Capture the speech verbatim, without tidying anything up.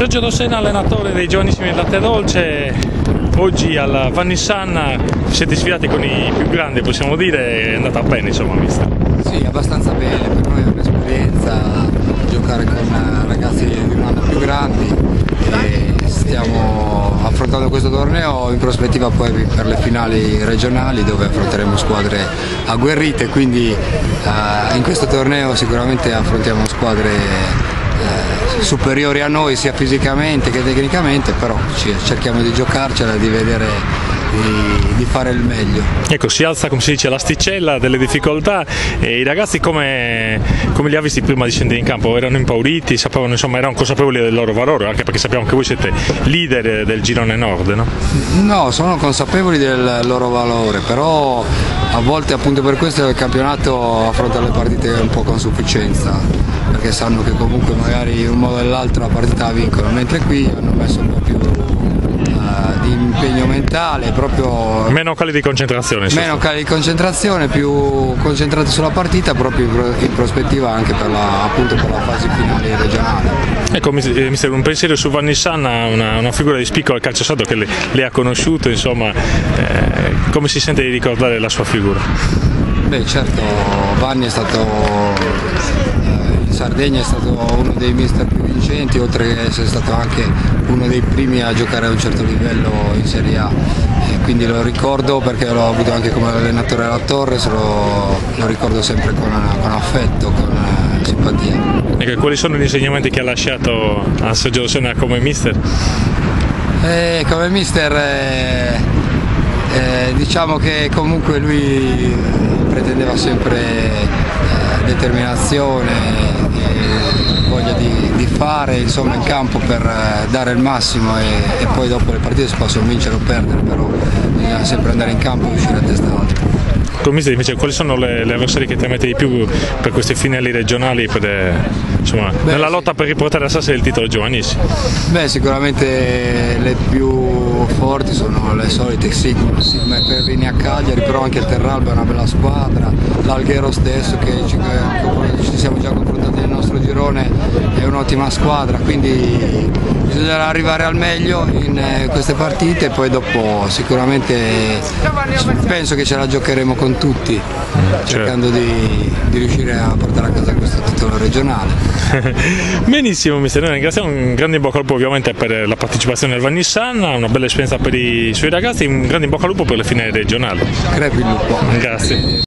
Sergio Dossena, allenatore dei giovanissimi Latte Dolce, oggi alla Vannissanna siete sfidati con i più grandi, possiamo dire, è andata bene insomma, mister? Sì, abbastanza bene, per noi è un'esperienza giocare con ragazzi di un anno più grandi e stiamo affrontando questo torneo in prospettiva poi per le finali regionali dove affronteremo squadre agguerrite, quindi eh, in questo torneo sicuramente affrontiamo squadre eh, superiori a noi sia fisicamente che tecnicamente, però cerchiamo di giocarcela, di vedere Di, di fare il meglio. Ecco, si alza, come si dice, l'asticella delle difficoltà e i ragazzi come, come li ha visti prima di scendere in campo? Erano impauriti, sapevano, insomma, erano consapevoli del loro valore, anche perché sappiamo che voi siete leader del girone nord, no? No, sono consapevoli del loro valore, però a volte appunto per questo il campionato affronta le partite un po' con sufficienza, perché sanno che comunque magari in un modo o nell'altro la partita la vincono, mentre qui hanno messo un po' più di impegno mentale, proprio meno cali di concentrazione, meno cali di concentrazione, più concentrati sulla partita, proprio in prospettiva anche per la, appunto per la fase finale regionale. Ecco, mister, un pensiero su Vannissanna, una, una figura di spicco al calcio sardo che le, le ha conosciuto, insomma, eh, come si sente di ricordare la sua figura? Beh, certo, Vanni è stato in Sardegna è stato uno dei mister più vincenti, oltre che essere stato anche uno dei primi a giocare a un certo livello in Serie A, e quindi lo ricordo perché l'ho avuto anche come allenatore alla Torres, lo, lo ricordo sempre con, con affetto, con eh, simpatia. E quali sono gli insegnamenti che ha lasciato a Sergio Dossena come mister? Eh, come mister eh, eh, diciamo che comunque lui pretendeva sempre eh, determinazione, voglia di, di fare insomma in campo per dare il massimo e, e poi dopo le partite si possono vincere o perdere, però bisogna sempre andare in campo e uscire a testa alta. Mister, invece, quali sono le, le avversarie che temete di più per queste finali regionali, per, insomma, Beh, nella lotta per riportare a Sassari il titolo giovanissimo? Beh, sicuramente le più forti sono le solite Sigma, Sigma e Pervini a Cagliari, però anche il Terralba è una bella squadra, l'Alghero stesso che ci, ci siamo già confrontati nel nostro girone è un'ottima squadra, quindi bisognerà arrivare al meglio in queste partite e poi dopo sicuramente penso che ce la giocheremo con tutti, cercando di, di riuscire a portare a casa questo titolo regionale. Benissimo mister, noi ringraziamo, un grande in bocca al lupo ovviamente per la partecipazione al Vannissanna, una bella esperienza per i suoi ragazzi, un grande in bocca al lupo per le finali regionali. Crepi il lupo. Grazie.